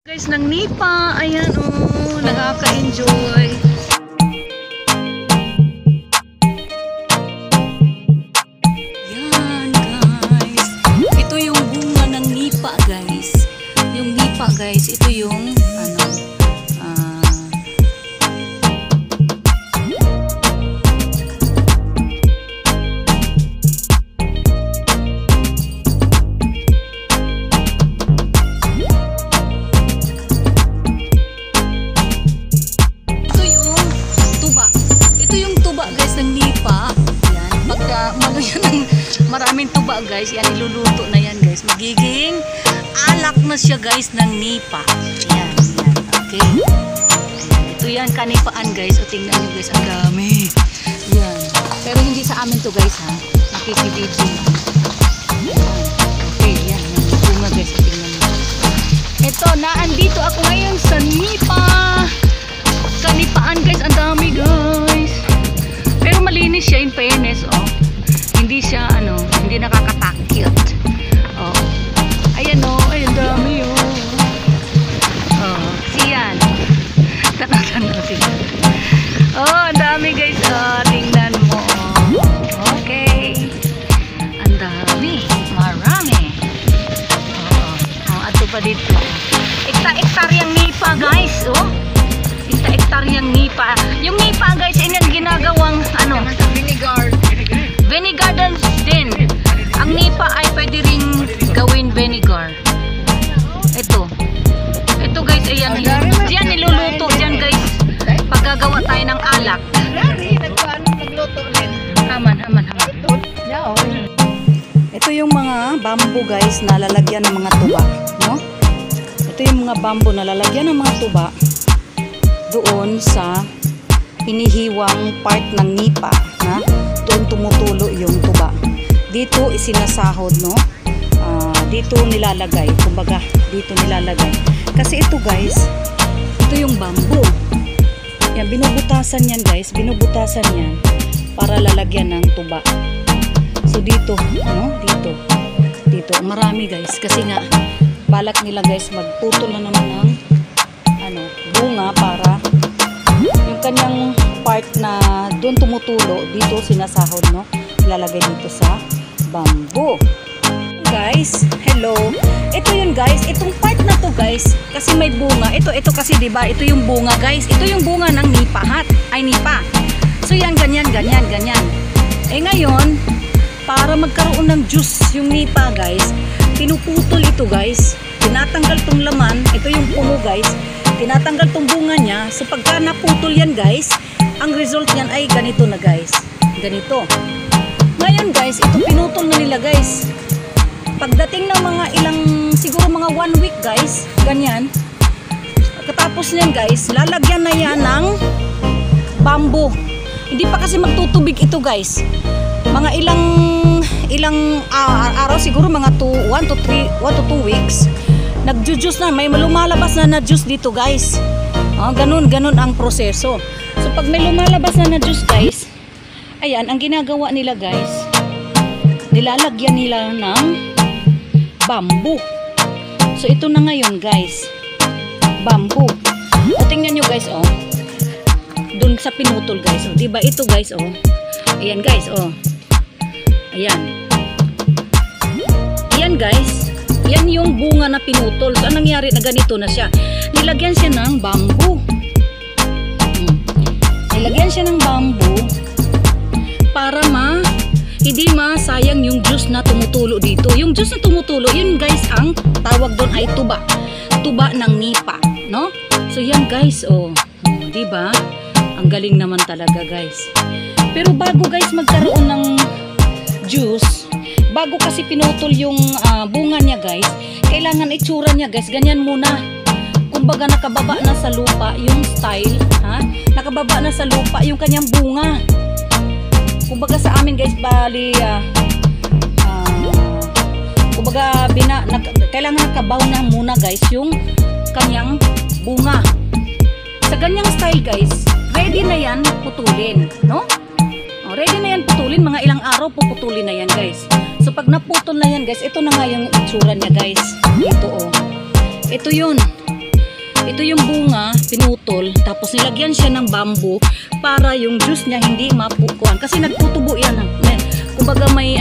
Guys, ng nipa. Ayan, oh, nakaka-enjoy. Yan, guys. Ito yung bunga ng nipa, guys. Yung nipa, guys, ito yung, guys ng nipa. Yan. Pagka ano yan ng maraming tuba guys, yan iluluto na yan guys. Magiging alak na siya guys ng nipa. Yan, yan. Okay. Ayan. Ito yan kanipaan guys. O tingnan nyo guys, ang dami. Yan. Pero hindi sa amin to guys ha. Nakikibidyo. Yan. Okay, yan. Yan. Bunga guys. O tingnan nyo. Ito, naandito ako ngayon sa nipa. Kanipaan guys, ang dami guys. Pero malinis siya in fairness, oh. Hindi siya, hindi nakakatakot. Oh. Ayan, oh. Ay, ang dami, oh. Oh, siyan. Tanaw siya. Oh, ang dami, guys. Oh, tingnan mo, oh. Okay. Ang dami. Marami. Oh, ato pa dito. Ekta-ektaryang nipa, guys, oh. Ektaryang nipa. Yung nipa, guys, yung ginagawang, vinegar din. Ang nipa ay pwede rin gawin vinegar. Ito guys, ayan. Diyan niluluto, diyan guys. Paggagawa tayo ng alak. Haman. Ito yung mga bamboo guys na lalagyan ng mga tuba, no? Ito yung mga bamboo na lalagyan ng mga tuba doon sa hinihiwang part ng nipa, na doon tumutulo yung tuba. Dito isinasahod, no? Dito nilalagay, kumbaga dito nilalagay. Kasi ito guys, ito yung bamboo. Yan, binubutasan yan guys, binubutasan yan para lalagyan ng tuba. So dito, no? Dito, marami guys, kasi nga balak nila guys magputol na naman ng bunga para yung kanyang part na doon tumutulo, dito sinasahod, no? Ilalagay dito sa bamboo. Guys, hello. Ito yun guys, itong part na to guys, kasi may bunga. Ito kasi 'di ba? Ito yung bunga guys. Ito yung bunga ng nipa nipa. So yan, ganyan. Eh ngayon, para magkaroon ng juice yung nipa guys, pinuputol ito guys. Tinatanggal tong laman, ito yung puno guys. Tinatanggal tong bunga niya. So pagka naputol yan guys, ang result niyan ay ganito na guys. Ganito. Ngayon guys, ito pinutol na nila guys. Pagdating ng mga siguro mga 1 week guys, ganyan. Pagkatapos niyan guys, lalagyan na yan ng bamboo. Hindi pa kasi magtutubig ito guys. Mga ilang araw, siguro mga 1 to 2 weeks. Nagjujuice na, may lumalabas na juice dito guys. Ganun ang proseso. So pag may lumalabas na juice guys, ayan, ang ginagawa nila guys, nilalagyan nila ng bamboo. So ito na ngayon guys, bamboo. O tingnan nyo guys, oh. Dun sa pinutol guys, oh. Diba ito guys, oh. Ayan guys, oh. Ayan. Ayan guys. Yan yung bunga na pinutol. So, anong nangyari na ganito na siya? Nilagyan siya ng bamboo. Nilagyan siya ng bamboo para hindi masayang yung juice na tumutulo dito. Yung juice na tumutulo, yun guys, ang tawag doon ay tuba. Tuba ng nipa, no? So, yan guys, oh. Diba? Ang galing naman talaga guys. Pero bago guys magkaroon ng juice, bago kasi pinutol yung bunga niya guys, kailangan itsura niya guys, ganyan muna. Kumbaga nakababa na sa lupa yung style, ha? Nakababa na sa lupa yung kanyang bunga. Kumbaga sa amin guys, bali kumbaga kailangan nakabaw na muna guys yung kanyang bunga. Sa ganyang style guys, ready na yan putulin, no? Ready na yan putulin, mga ilang araw puputulin na yan guys. So pag naputol na yan guys, ito na nga yung itsura niya guys. Ito oh. Ito yun. ito yung bunga, pinutol, tapos nilagyan siya ng bamboo para yung juice niya hindi mapukuan. Kasi nagtutubo yan. Kumbaga may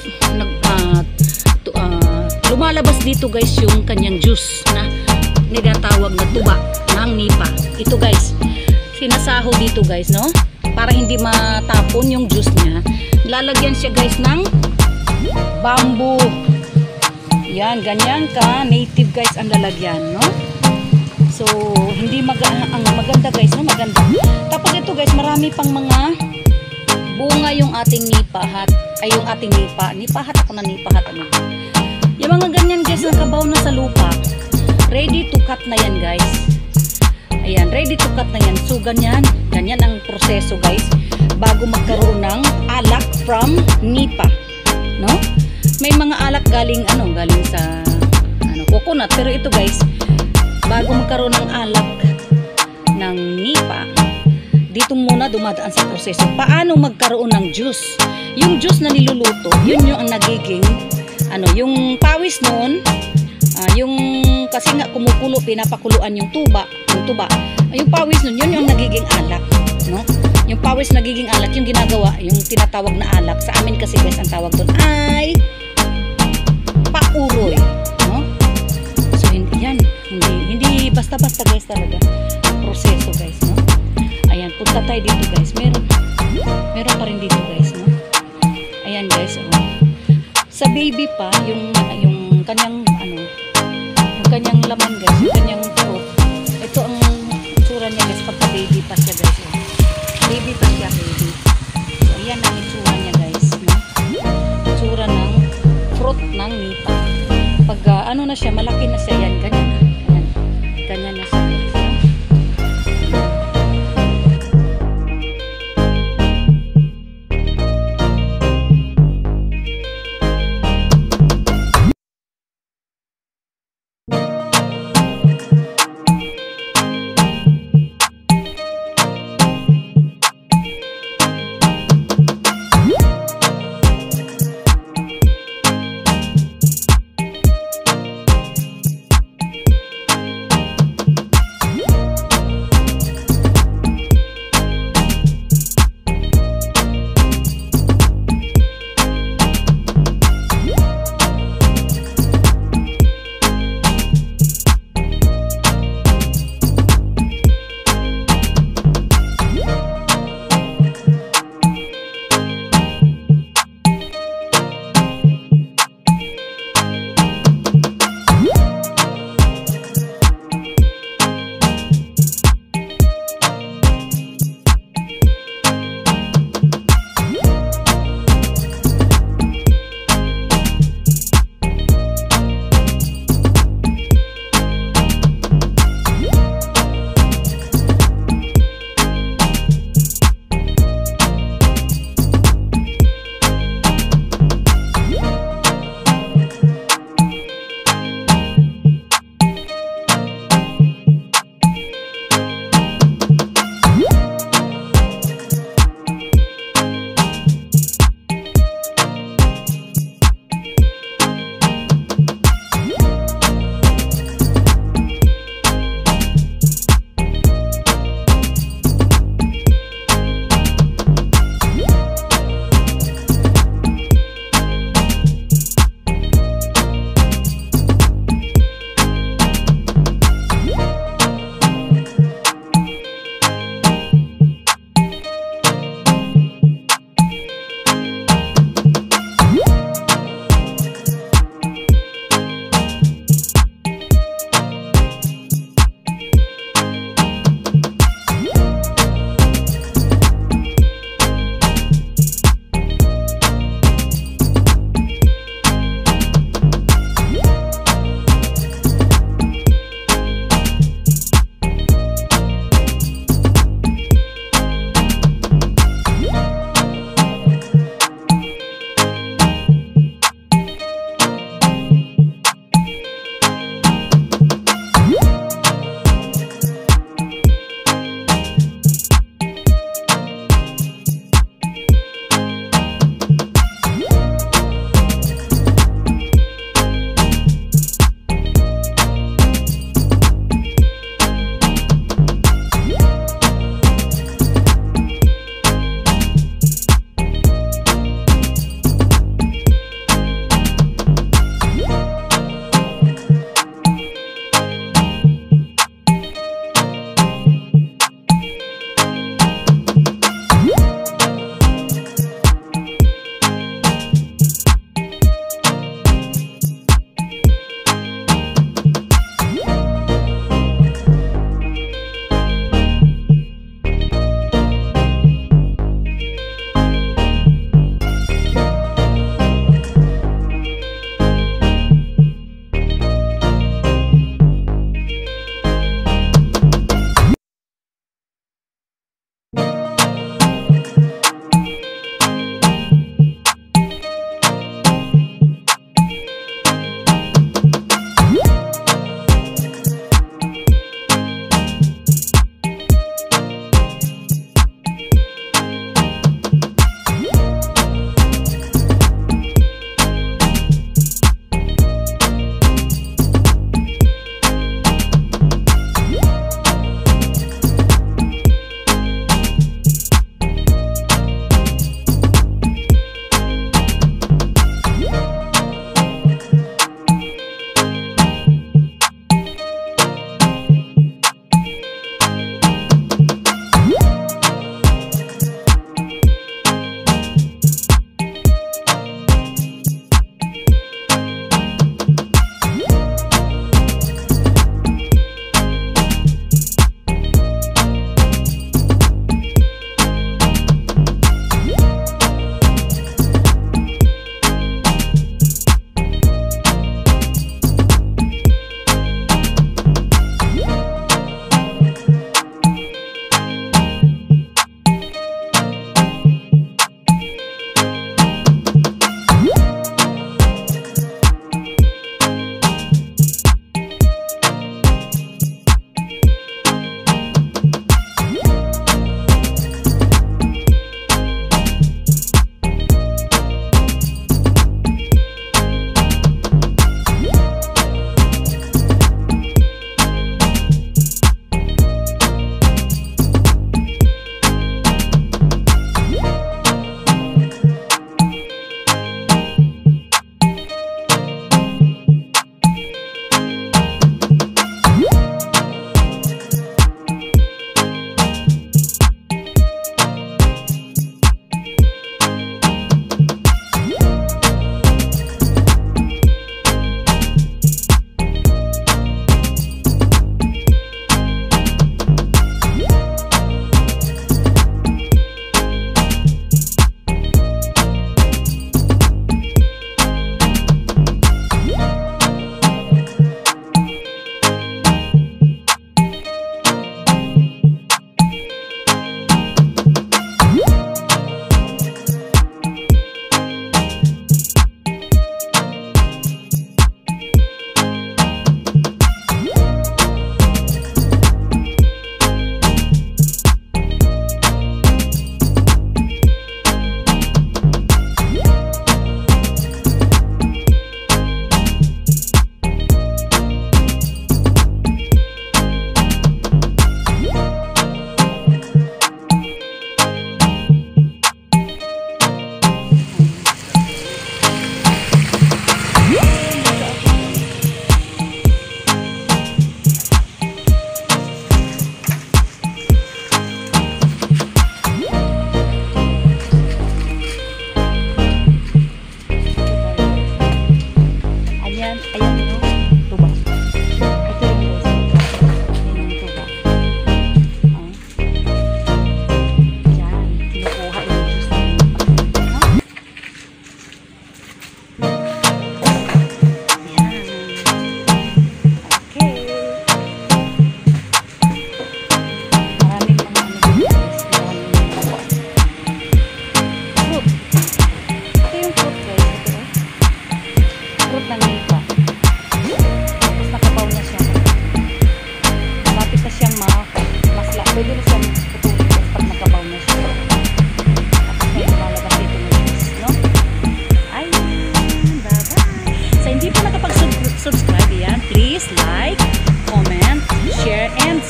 lumalabas dito guys yung kanyang juice na nilatawag na tuba ng nipa. Ito guys, sinasaho dito guys, no? Para hindi matapon yung juice niya. Lalagyan siya guys ng bamboo. Yan, ganyan ka native guys ang lalagyan, no? So, hindi ang maganda guys, no? Maganda. Tapos ito guys, marami pang mga bunga yung ating nipahat. Ay, yung ating nipahat ako na nipahat, ano? Yung mga ganyan guys, nakabaw na sa lupa. Ready to cut na yan guys. Ayan, ready to cut na yan. So, ganyan ang proseso guys. Bago magkaroon ng alak from nipa, no? May mga alak galing sa coconut. Pero ito guys, bago magkaroon ng alak ng nipa, dito muna dumadaan sa proseso. Paano magkaroon ng juice? Yung juice na niluluto, yun yung ang nagiging, yung pawis noon, kasi nga kumukulo, pinapakuluan yung tuba. Yung pawis noon, yun yung nagiging alak, no? Yung pawis nagiging alak, yung ginagawa, yung tinatawag na alak. Sa amin kasi guys, ang tawag doon ay pauroy, no? So, hindi basta-basta guys talaga. Proseso guys, no? Ayan, punta tayo dito guys. Meron pa rin dito guys, no? Ayan guys, sa baby pa, yung kanyang, yung kanyang laman guys, yung kanyang fruit. Ito ang itsura niya guys, pagka baby pa siya guys, baby pa siya, baby. So, ayan ang itsura niya guys, no? Itsura ng fruit ng nipa. Pag na siya, malaki na siya, yan, ganyan na. Ayan, ganyan na siya guys, no?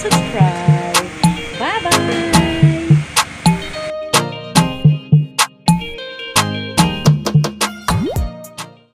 subscribe.